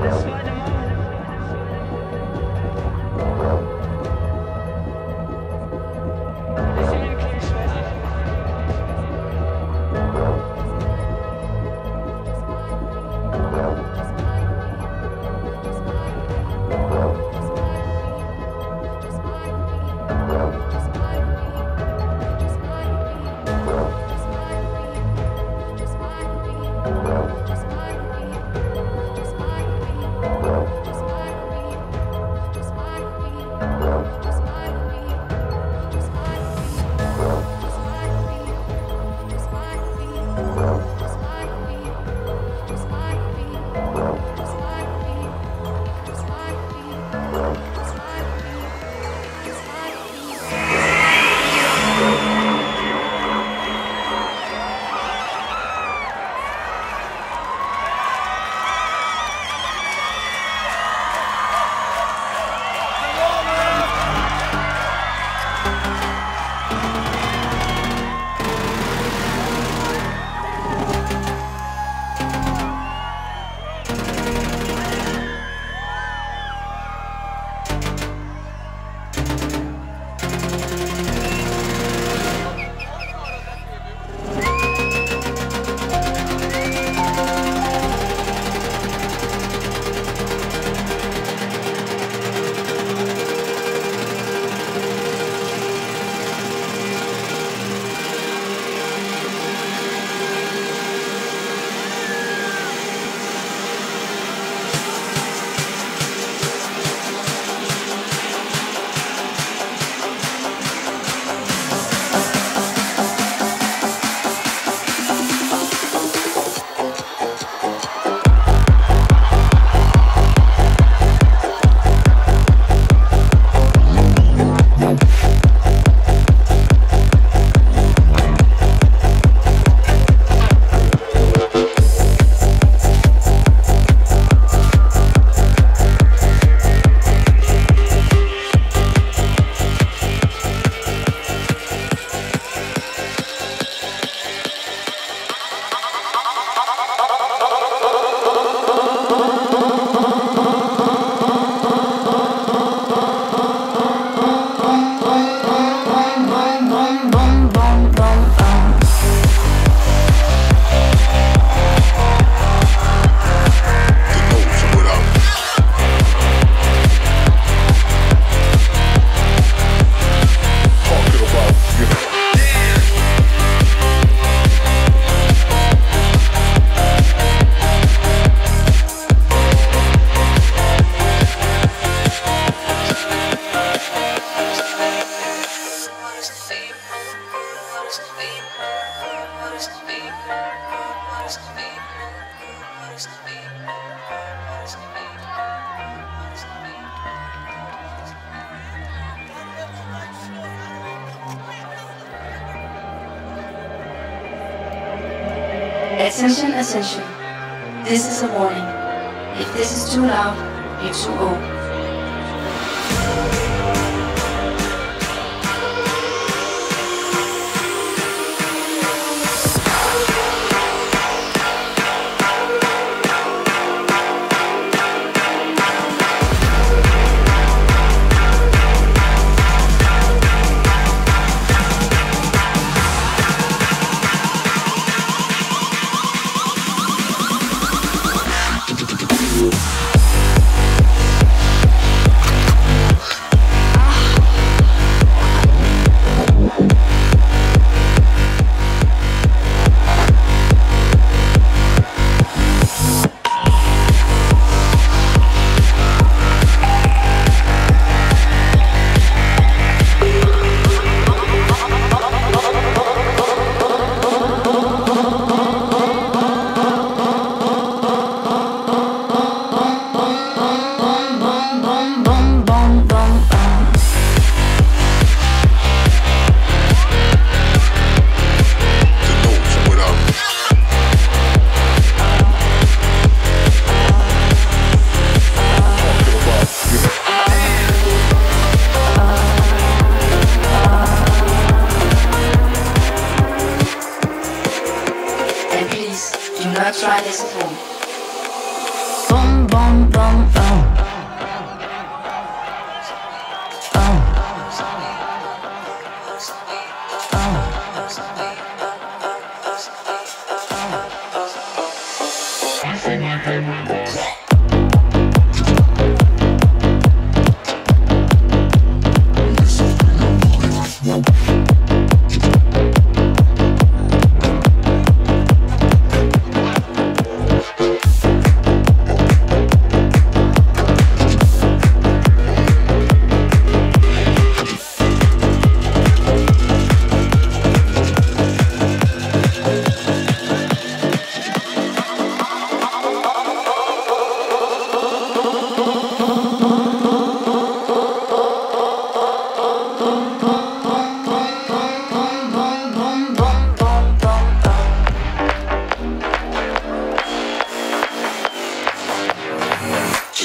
Attention, attention. This is a warning. If this is too loud, you're too old.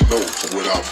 know what I'm.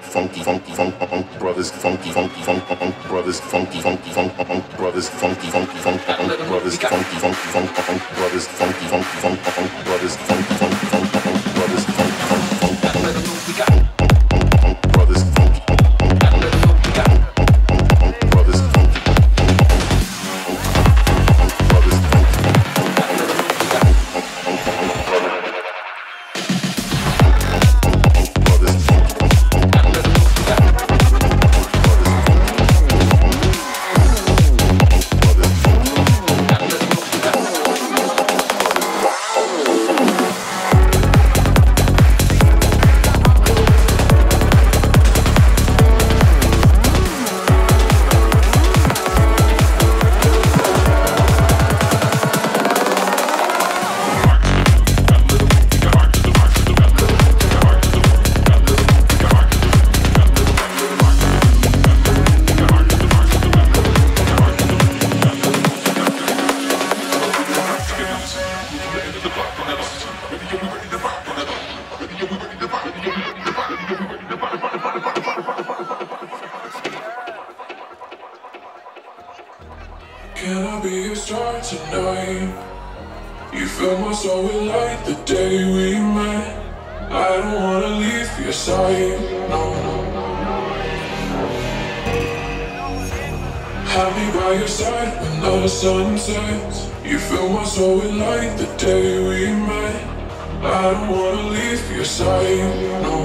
Can I be your star tonight? You fill my soul with light the day we met. I don't wanna leave your side, no. Have me by your side when the sun sets. You fill my soul with light the day we met. I don't wanna leave your side, no.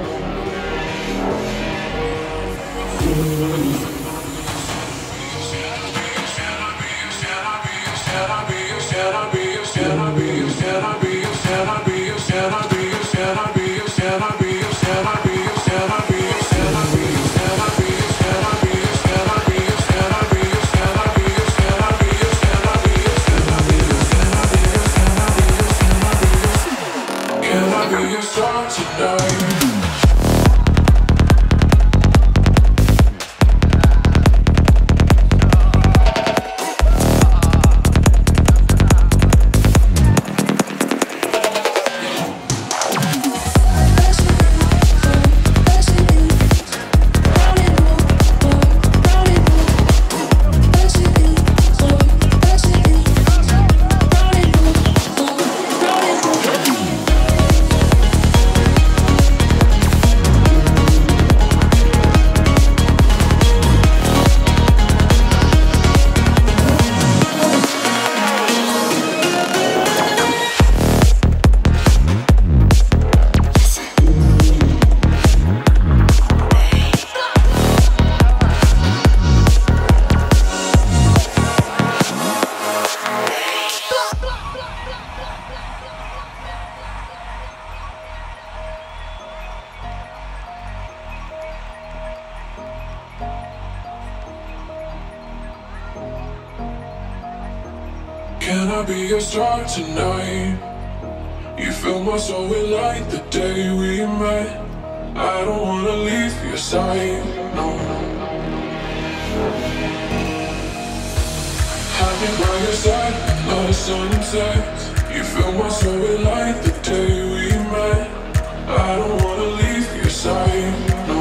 Can I be your star tonight? Can I be your star tonight? You fill my soul with light the day we met. I don't wanna leave your side, no. Have me by your side, not a sunset. You fill my soul with light the day we met. I don't wanna leave your side, no.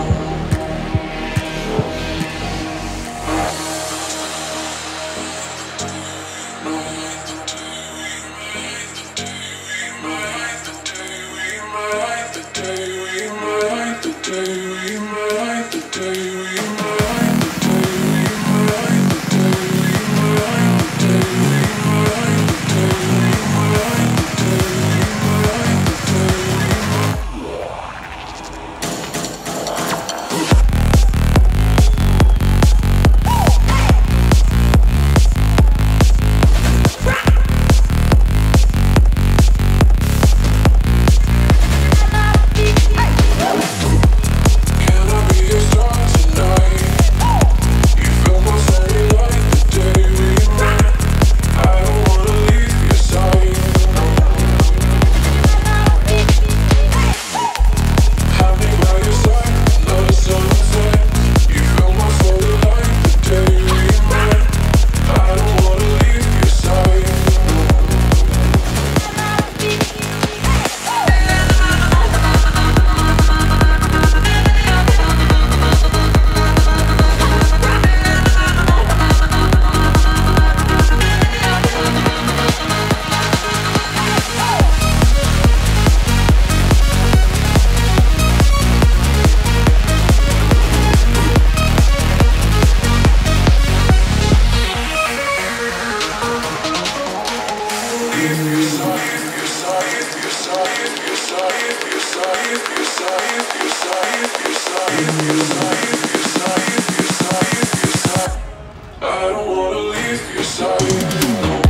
Can I I don't wanna leave your side.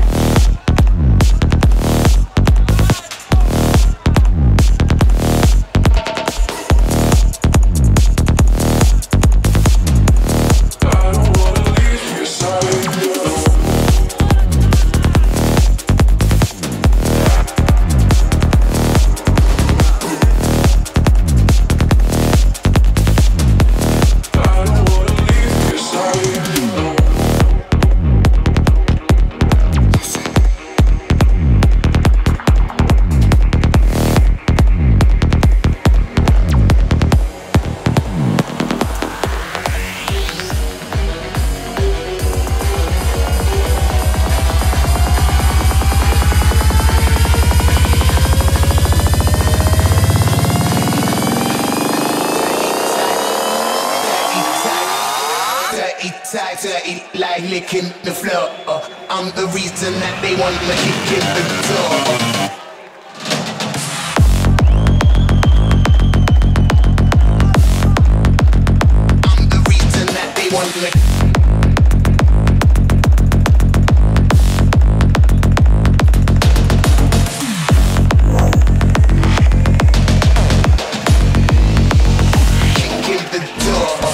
Like licking the floor. I'm the reason that they want me kick in the door. I'm the reason that they want me. Kick in the door.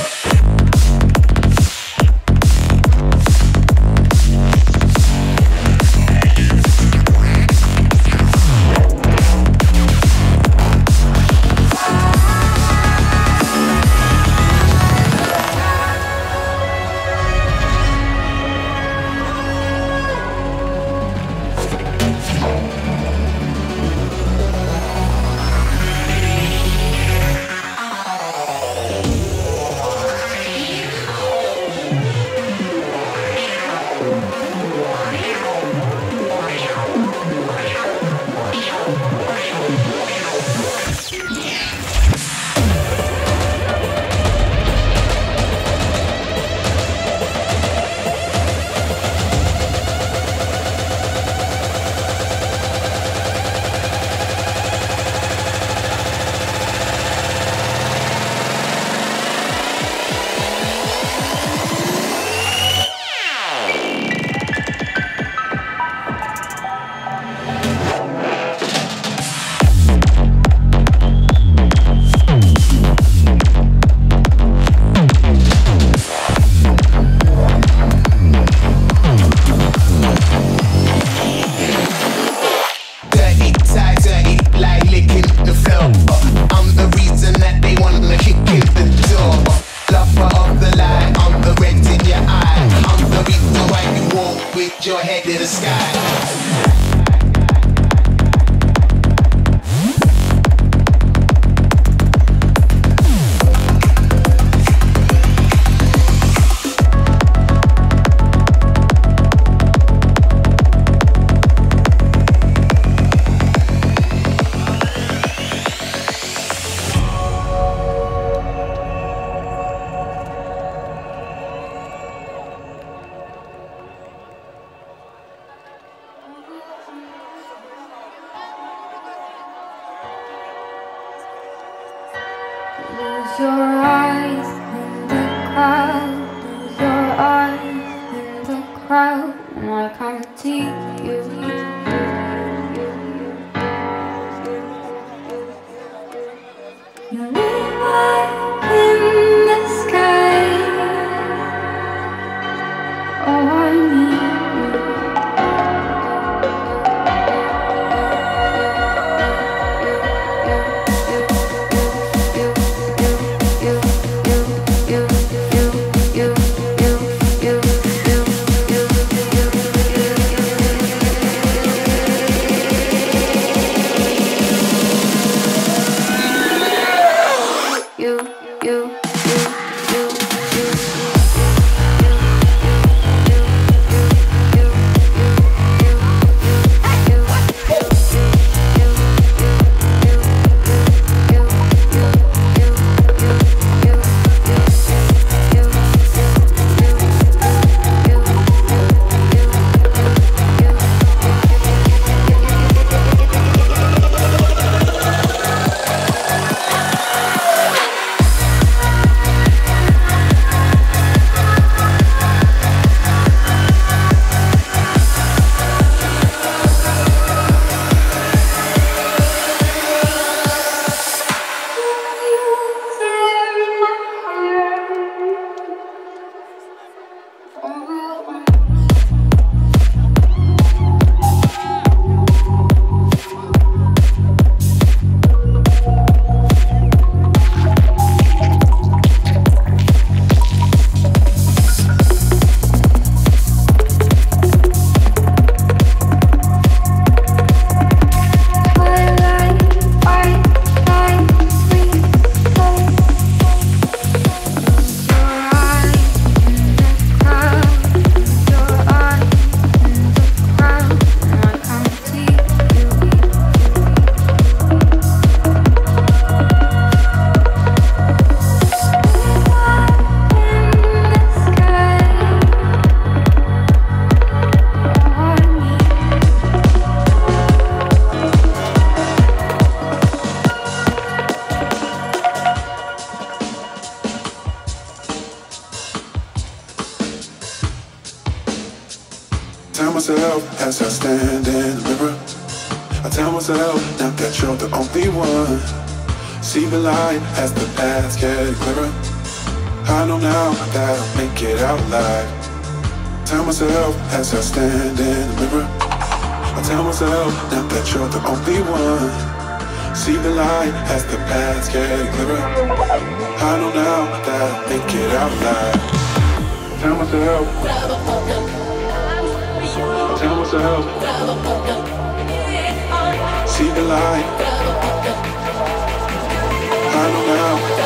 Your head to the sky. Lose your eyes in the crowd, lose your eyes in the crowd, and I can't see you. You live in the sky. Oh, I need myself as I stand in the mirror. I tell myself now that you're the only one. See the light as the paths get clearer. I know now that I'll make it out alive. Tell myself as I stand in the mirror. I tell myself now that you're the only one. See the light as the paths get clearer. I know now that I'll make it out alive. Tell myself. Tell myself. See the light. I know now.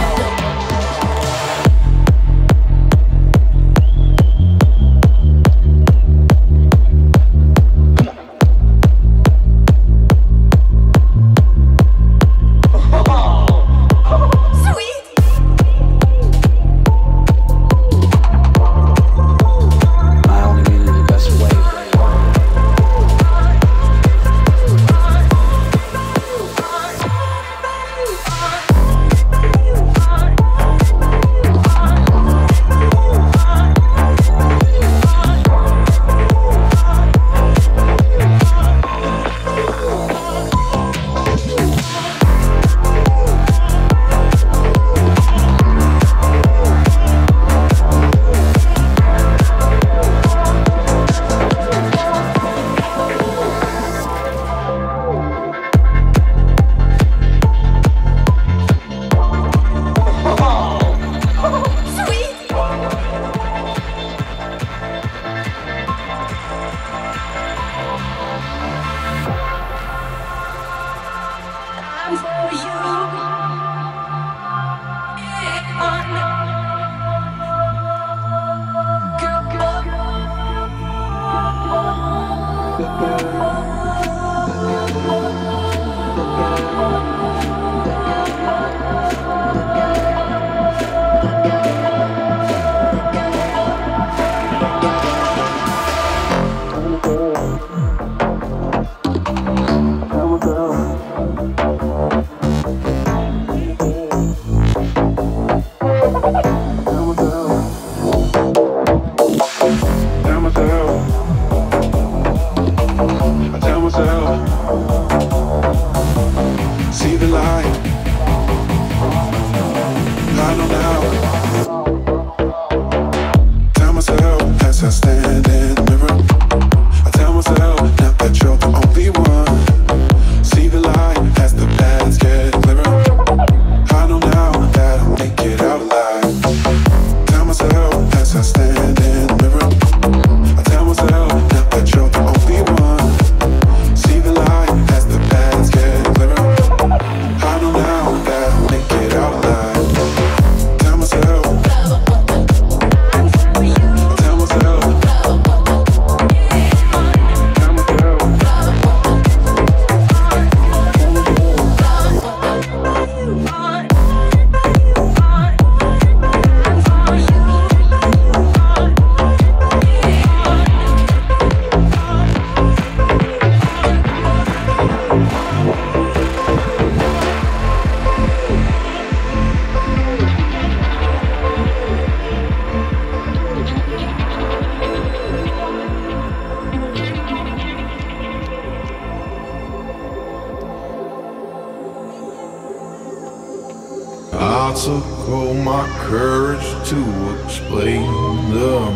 I took all my courage to explain them.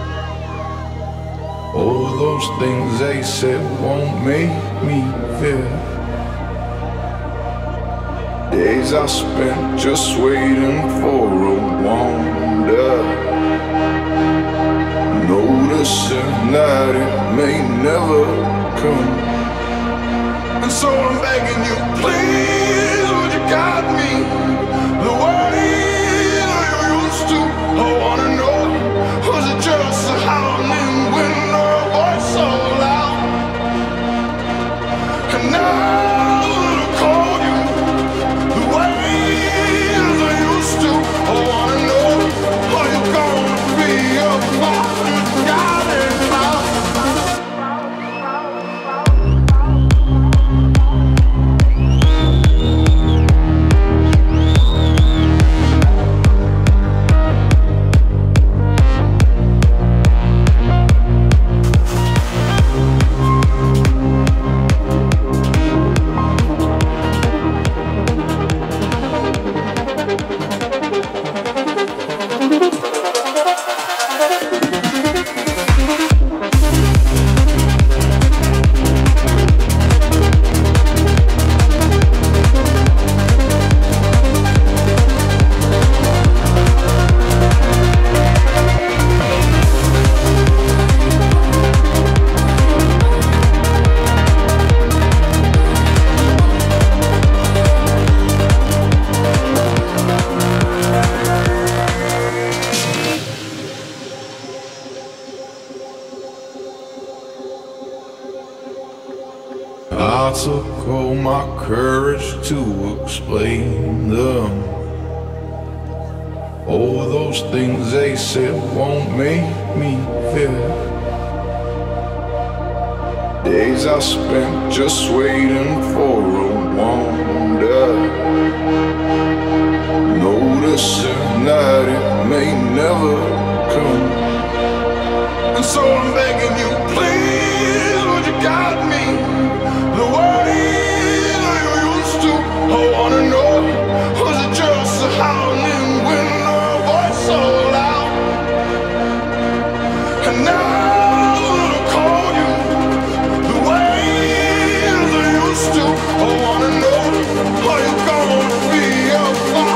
All those things they said won't make me feel. Days I spent just waiting for a wonder, noticing that it may never come. And so I'm begging you, please, would you guide me the way that you used to? I wanna know, was it just a howling wind or a voice so loud? And now that I call you the way as I used to, I wanna know, are you gonna be a part of guiding now? took all my courage to explain them. All those things they said won't make me feel. Days I spent just waiting for a wonder, noticing that it may never come. And so I'm begging you, please, would you guide me the way that you used to? I wanna know, was it just a howling wind or a voice so loud? And now I call you the way that you used to. I wanna know, are you gonna be a fire?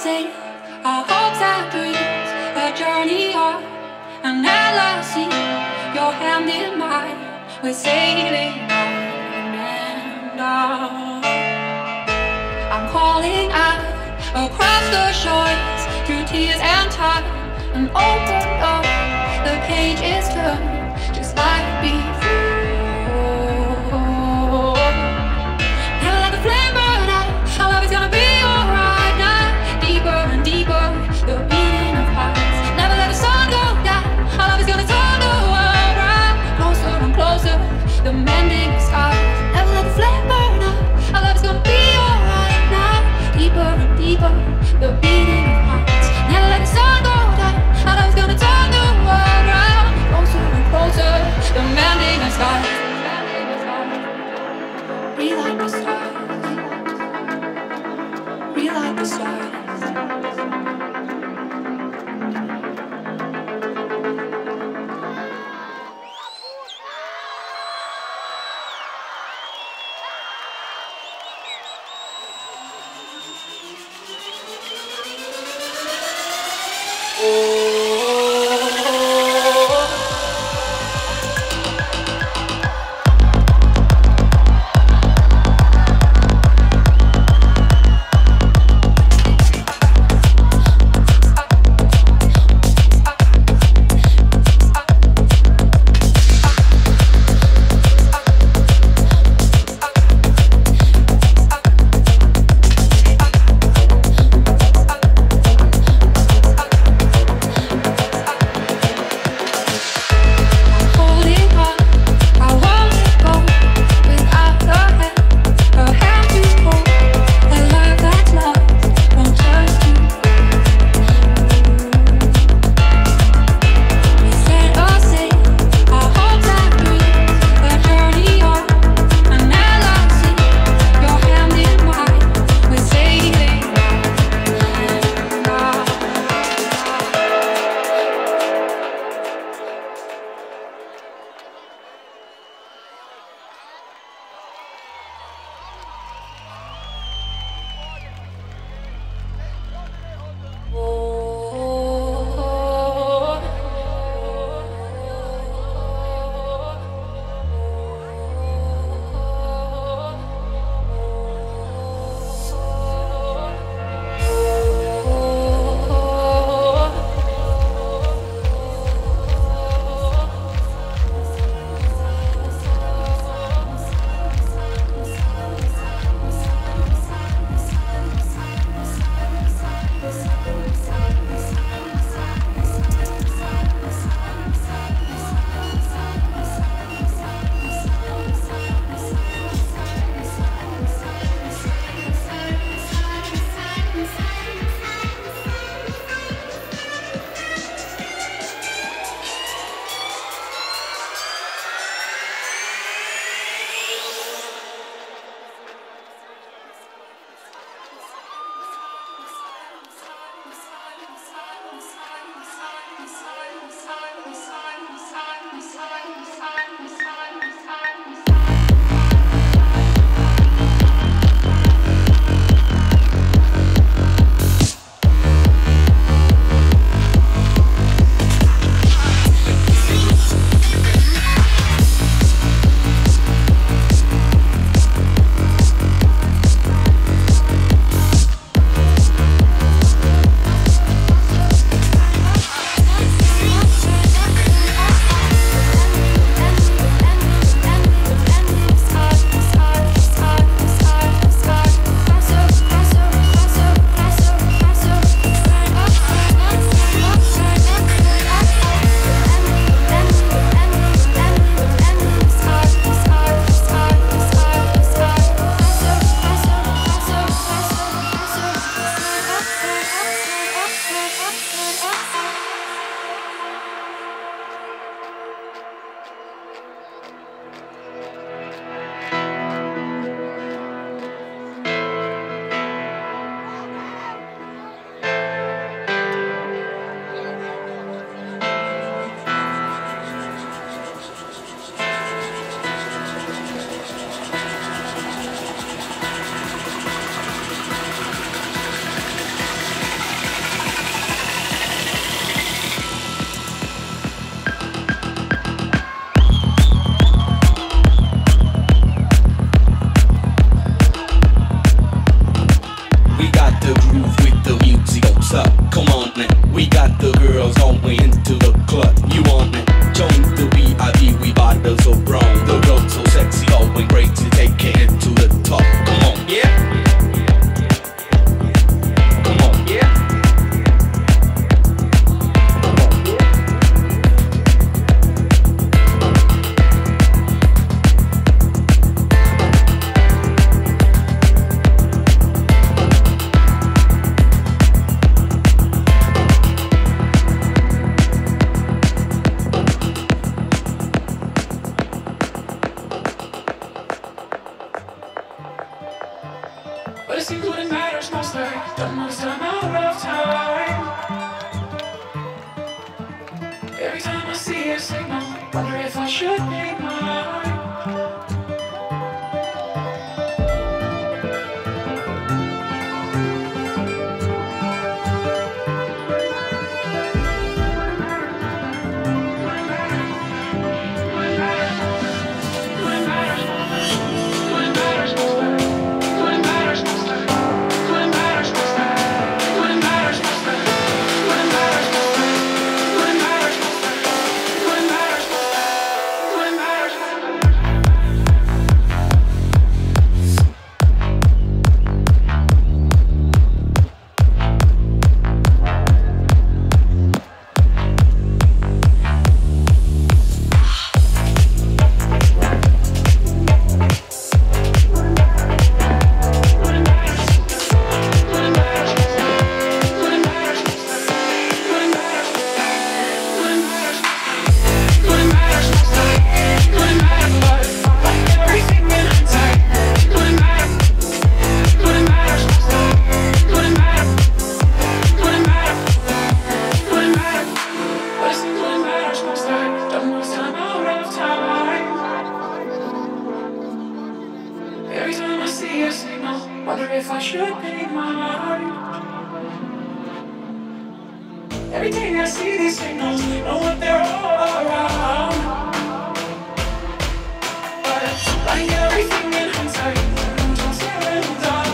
say our hopes and dreams, a journey on an endless sea. Your hand in mine, we're sailing on and on. I'm calling out across the shores through tears and time, and open up. The page is turned just like before. Never let the flame burn out. Our love is gonna be alright now. Deeper and deeper, the beating of hearts. Never let the sun go down. Our love is gonna turn the world round. Closer and closer, the mending of scars. Never let the flame burn out. Our love is gonna be alright now. Deeper and deeper, the beating of hearts. Never let the sun go down. Our love is gonna turn the world round. Closer and closer. we into the club. You want it? Join the VIP, we bottles so brown. The girl so sexy, going crazy, take it to the top. Come on, yeah. Come on, yeah. But it seems what it matters most, like the most amount of time. Every time I see a signal, wonder if I should make mine. Everything I see, these signals, know what they're all around. But like everything in hindsight, don't stare them down.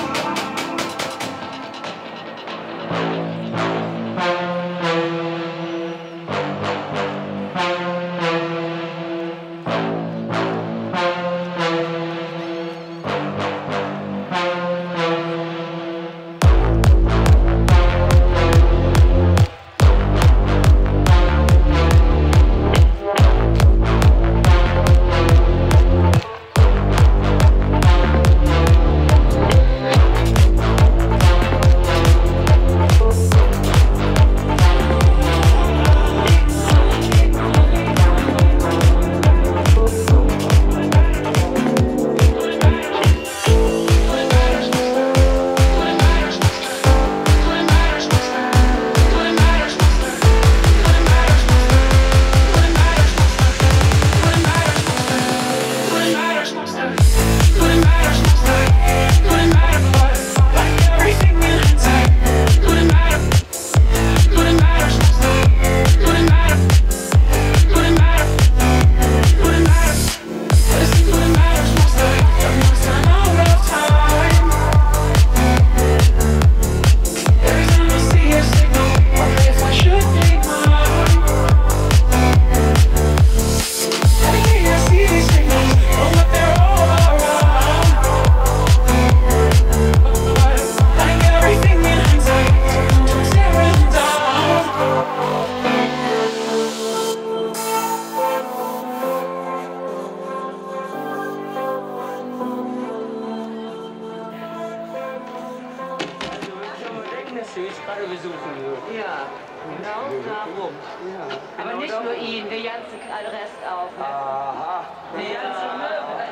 Gerade besuchen. Ja, genau. Aber nicht nur ihn, der ganze Rest auch. Ne? Aha. Die ganze Möwe.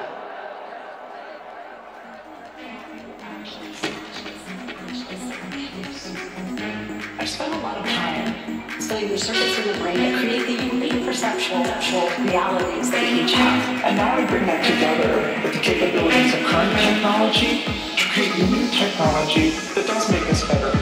I spent a lot of time studying the circuits in the brain that create the unique perceptual realities that we each have. And now I bring that together with the capabilities of current technology to create new technology that does make us better.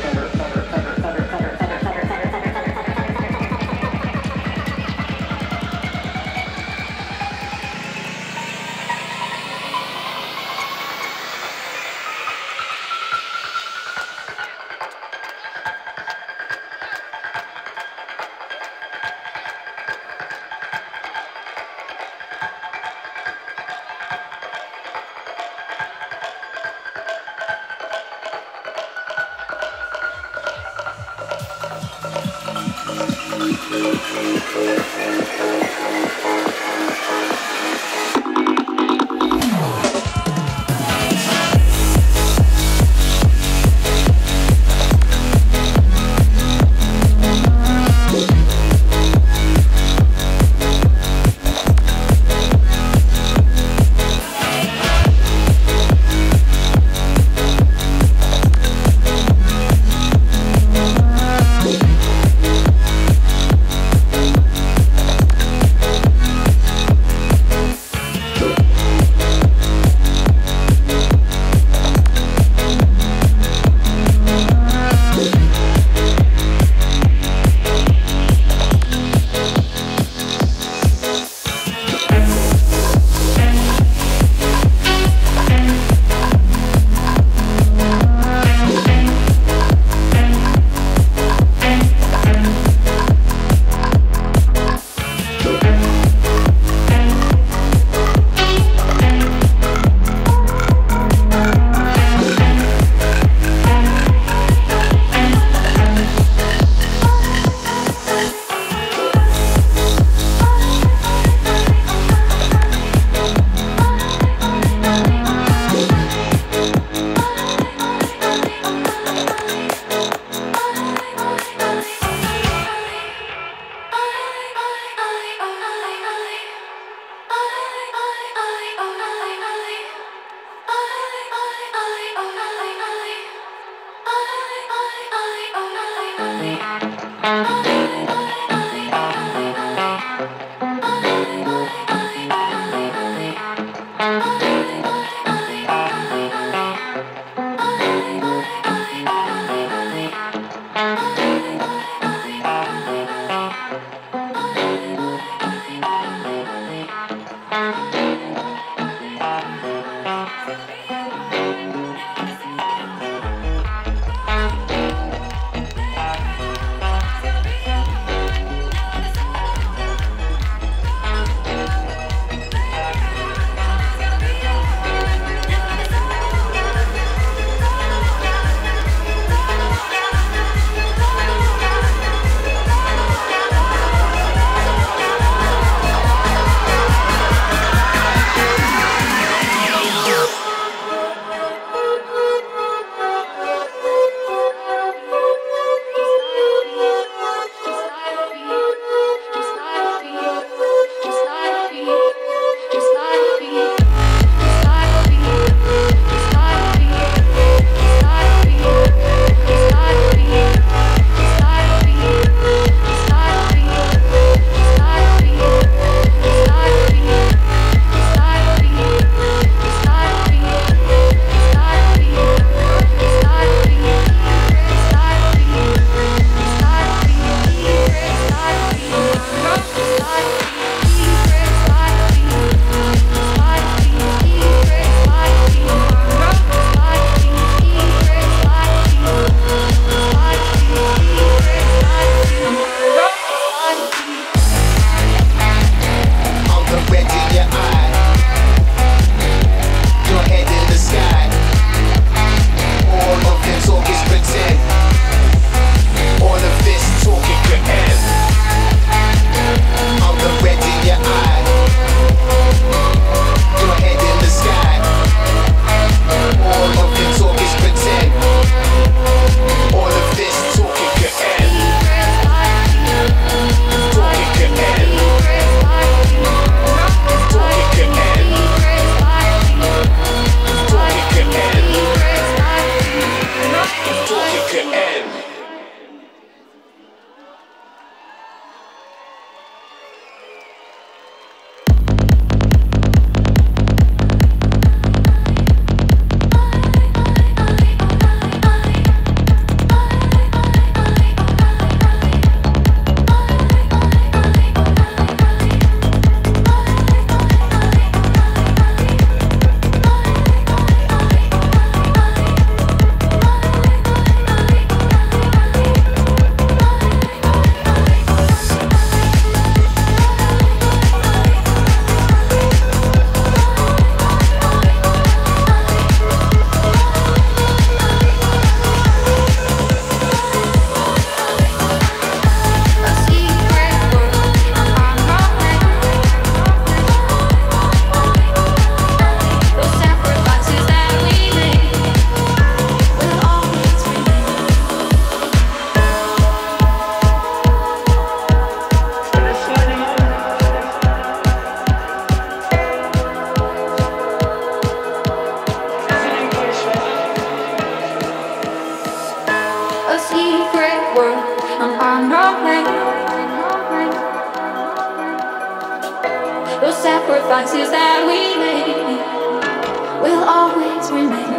sacrifices that we made will always remain.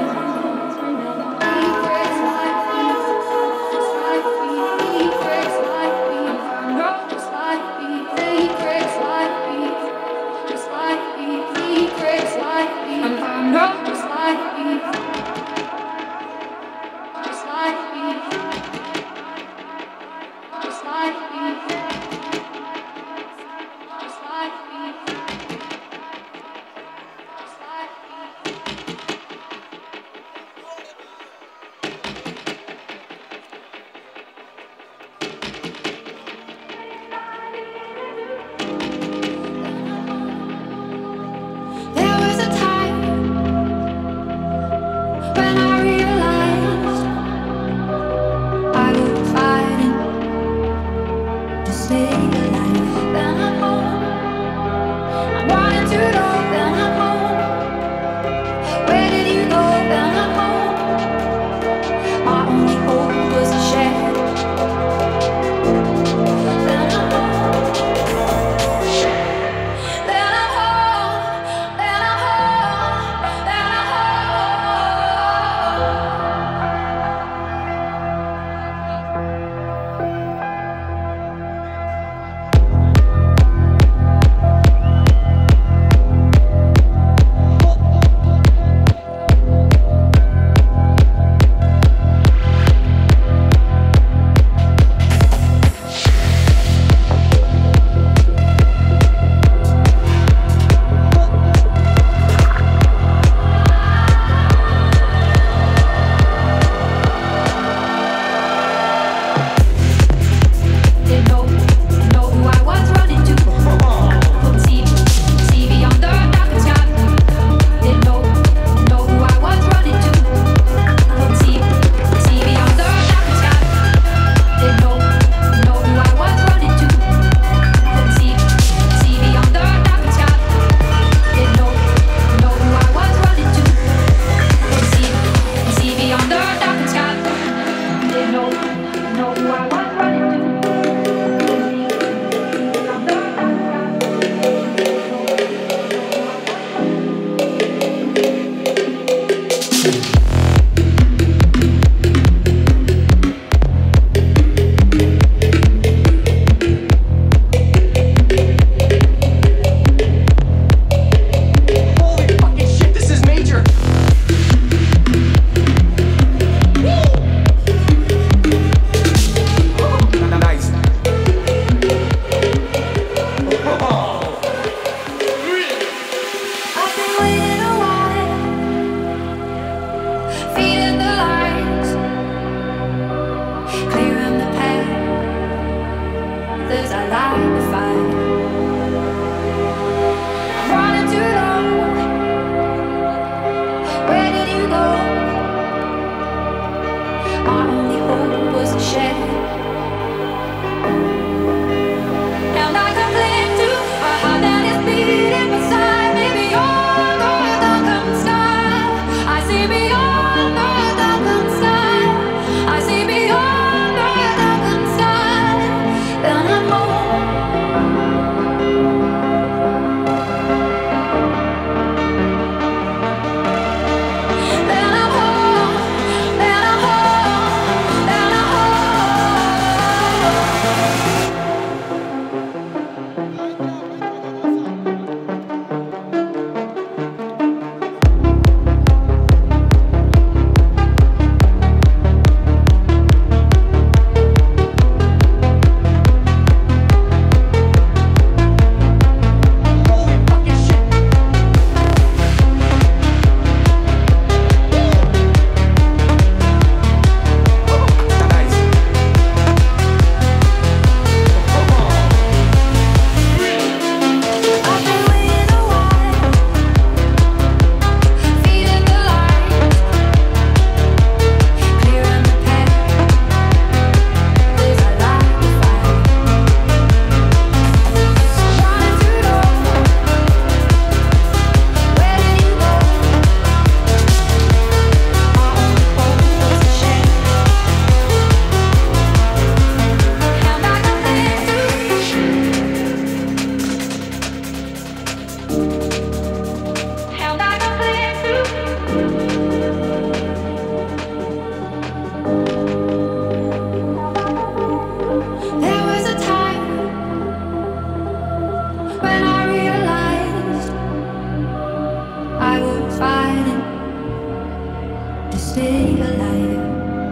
stay alive.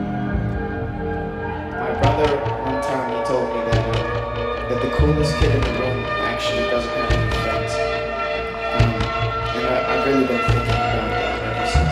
My brother, one time, he told me that the coolest kid in the room actually doesn't have any friends. And I've really been thinking about that ever since.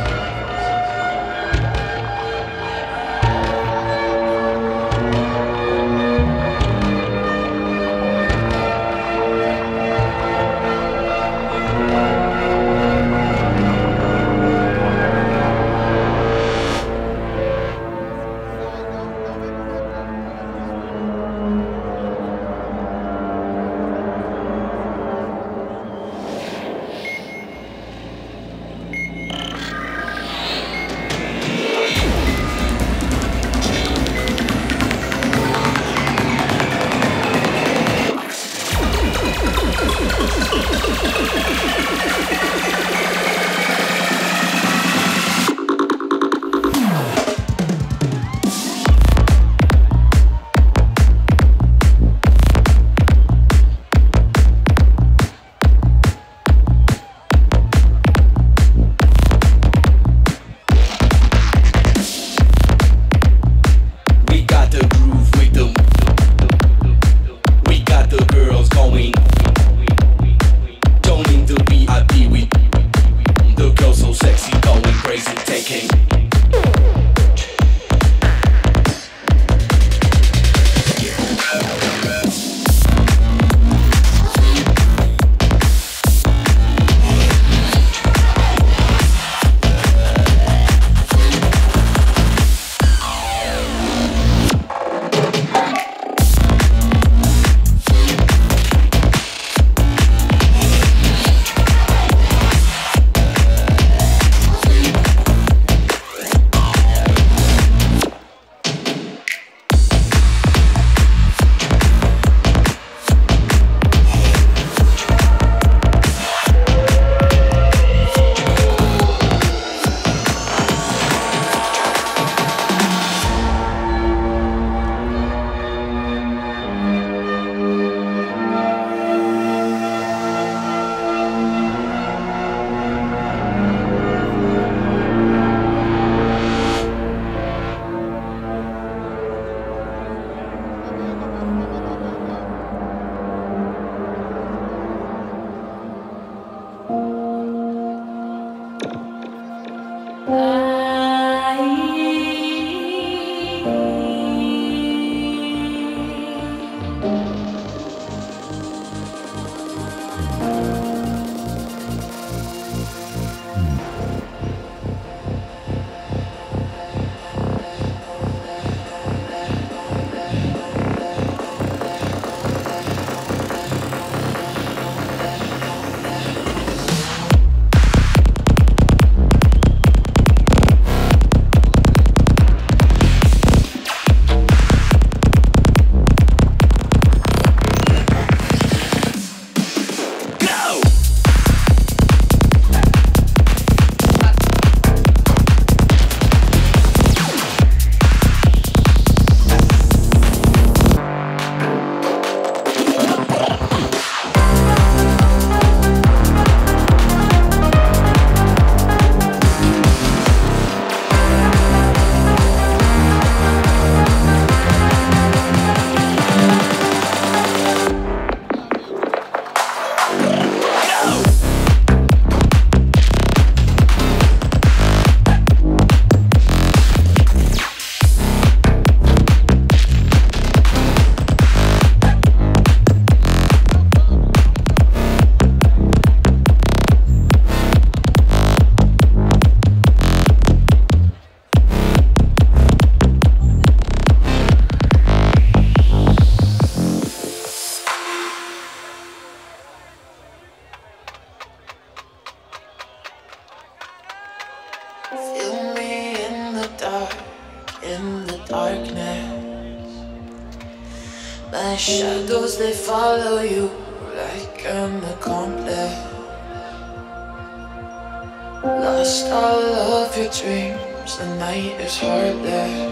My shadows, they follow you like an accomplice. Lost all of your dreams, the night is heartless.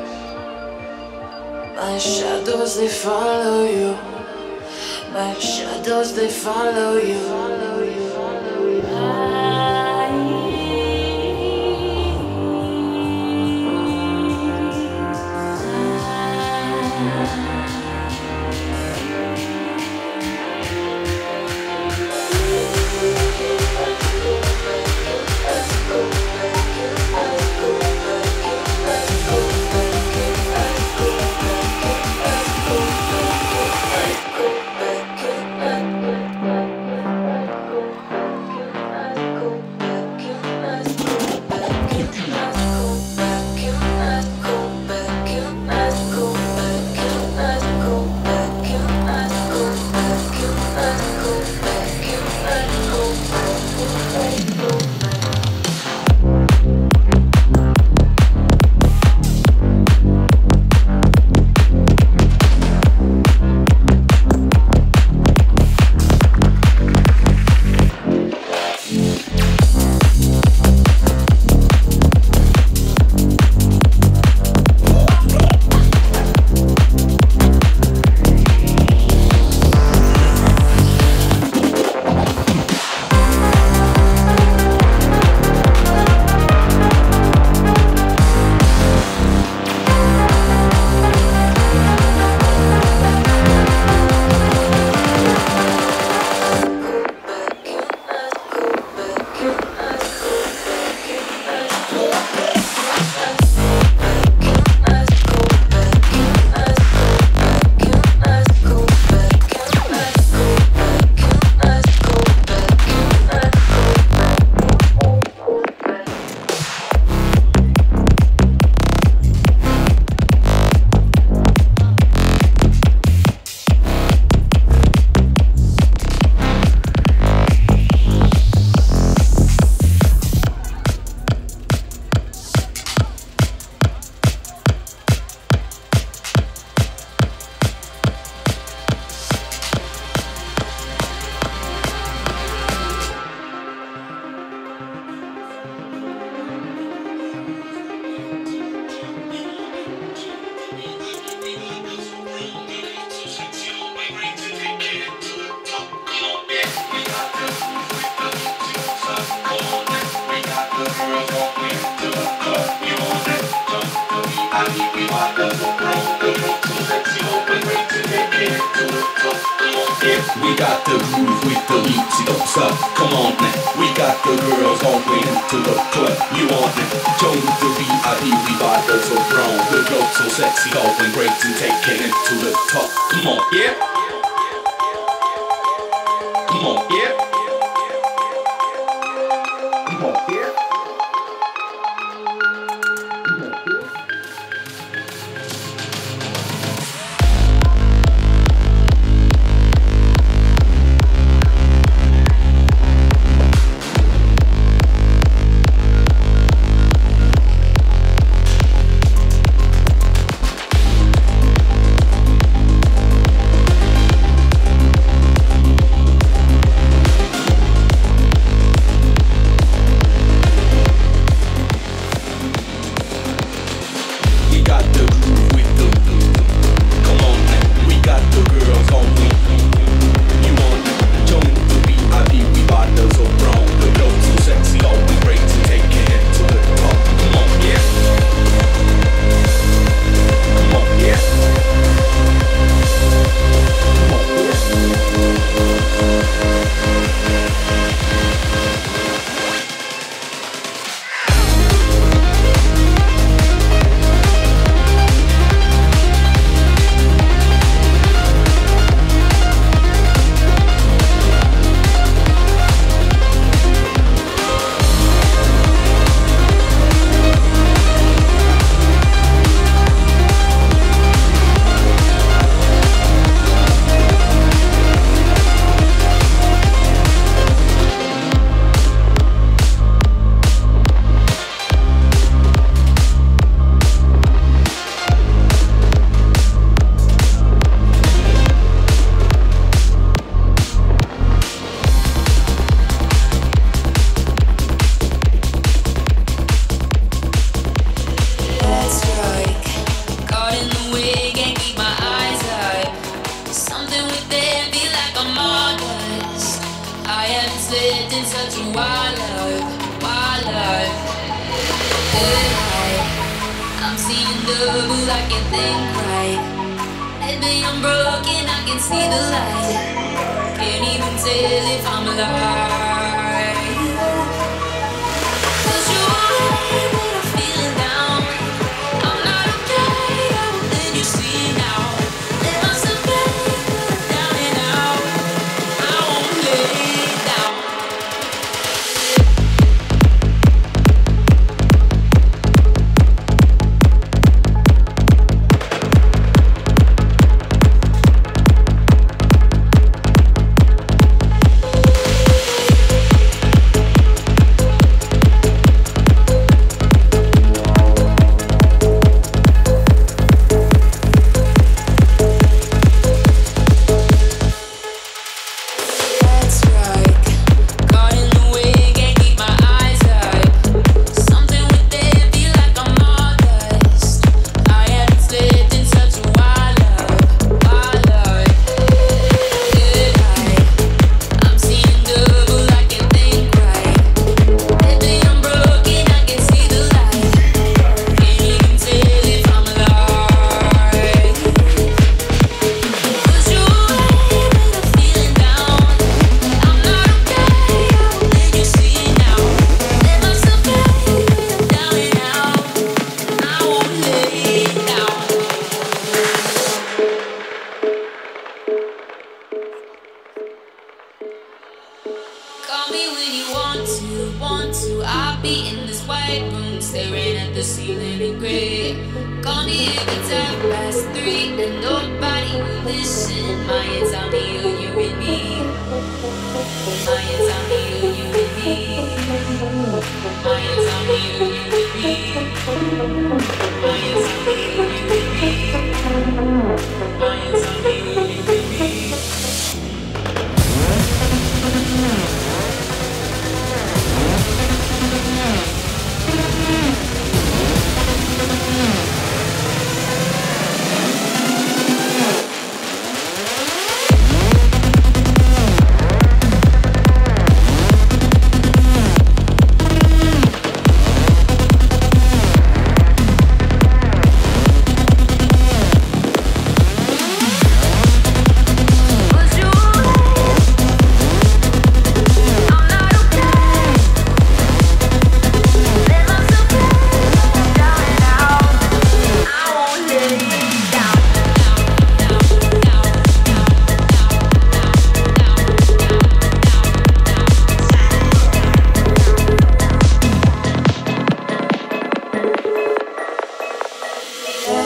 My shadows, they follow you. My shadows, they follow you. We got the groove with the beat, so don't stop, come on now. We got the girls going into the club, you want it? Join the VIP, we bottles so grown. The girl so sexy, going great and taking it to the top. Come on, yeah. Come on, yeah. Come on, yeah.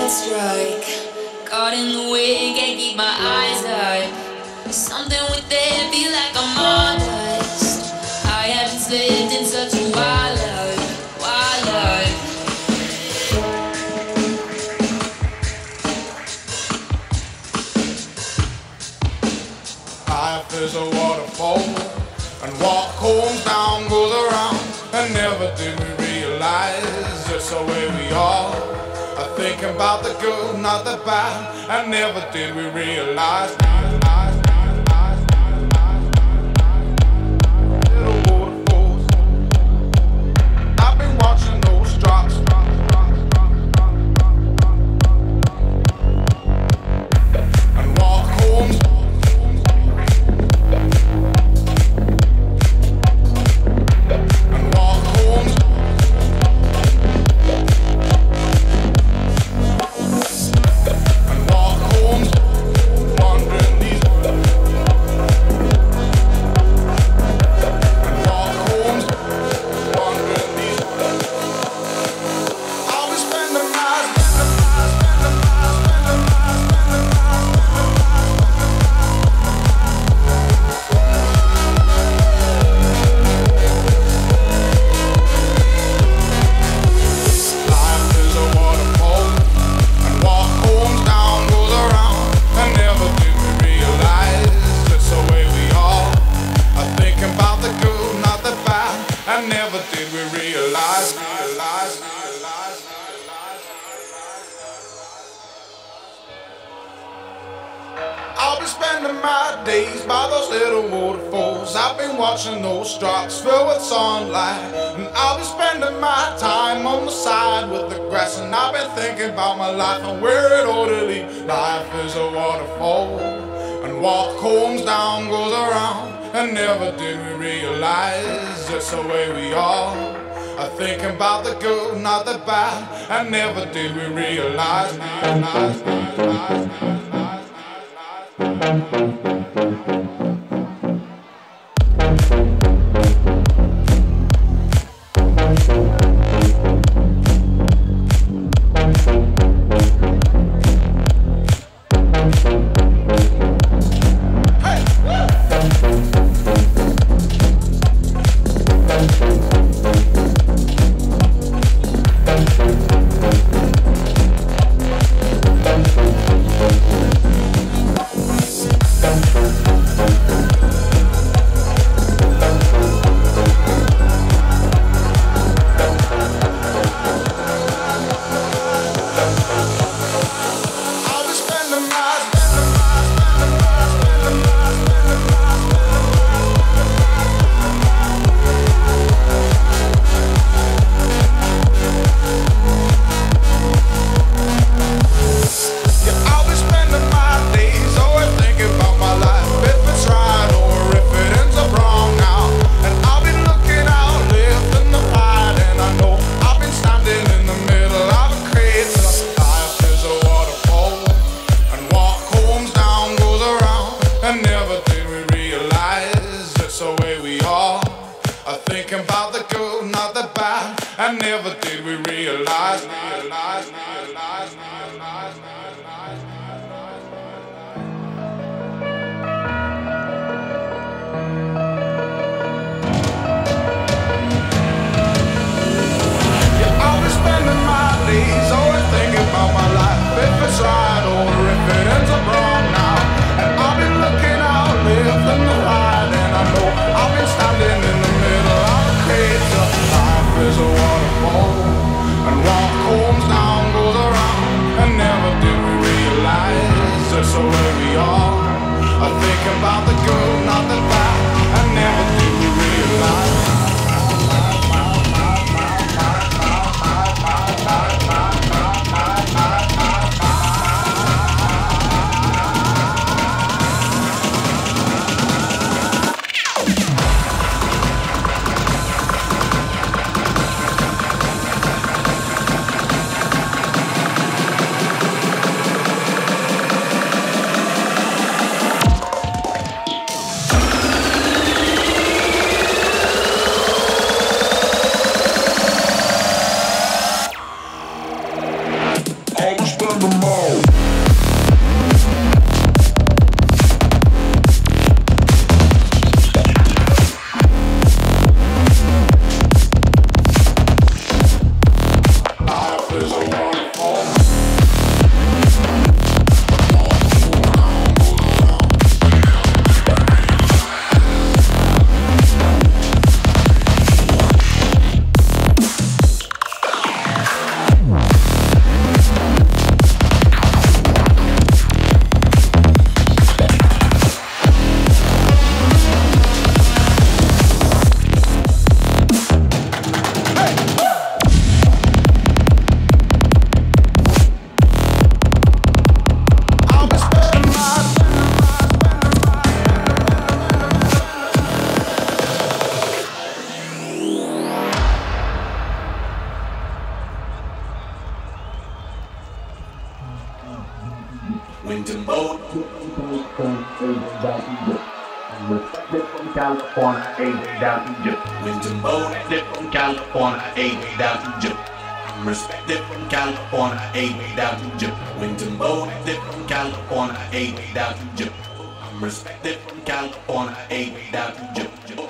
light strike. Caught in the way, can't keep my eyes up. Something within, feel like I'm on dust. I haven't slept in such a while, wild life. Life is a waterfall, and what comes down goes around. And never did we realize just the way we are. I think about the good, not the bad. And never did we realize. Little waterfalls, I've been watching those drops. And what comes. I'll be spending my days by those little waterfalls. I've been watching those drops fill with sunlight. And I'll be spending my time on the side with the grass. And I've been thinking about my life and where it ought to lead. Life is a waterfall, and what comes down goes around. And never did we realize just the way we are. I think about the good, not the bad. And never did we realize. And never did we realize. Yeah, I'll be spending my days always thinking about my life, if it's right or if it ends up wrong now. And I'll be looking out, lifting the light, and I know I've been standing in the middle of a crater. Life is a waterfall, and what comes down goes around. And never did we realize just the way we are. I think about the good, not the bad. And never did we realize. California, down Egypt. Winton Bonet from California, down Egypt. I'm respected from California, down Egypt. Winton Bonet from California, down Egypt. I'm respected from California, down Egypt.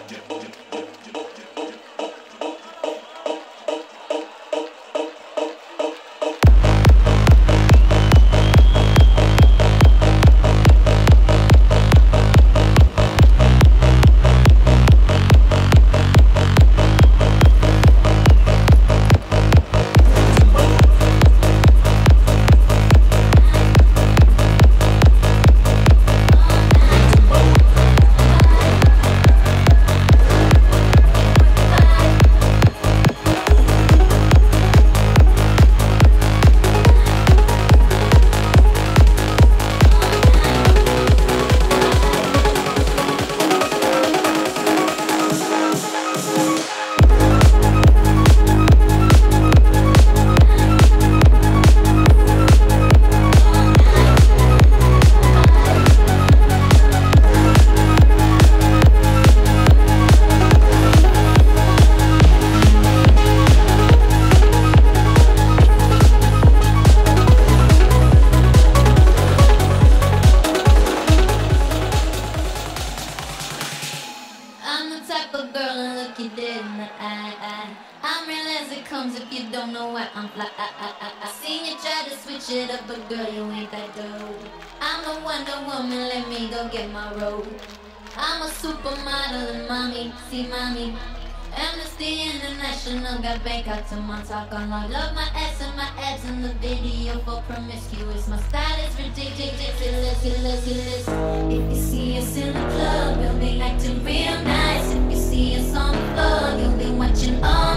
I'm a supermodel and mommy, see mommy. Amnesty International got bank out to my talk on law. Love my ass and my abs in the video for promiscuous. My style is ridiculous. If you see us in the club, you'll be acting real nice. If you see us on the floor, you'll be watching all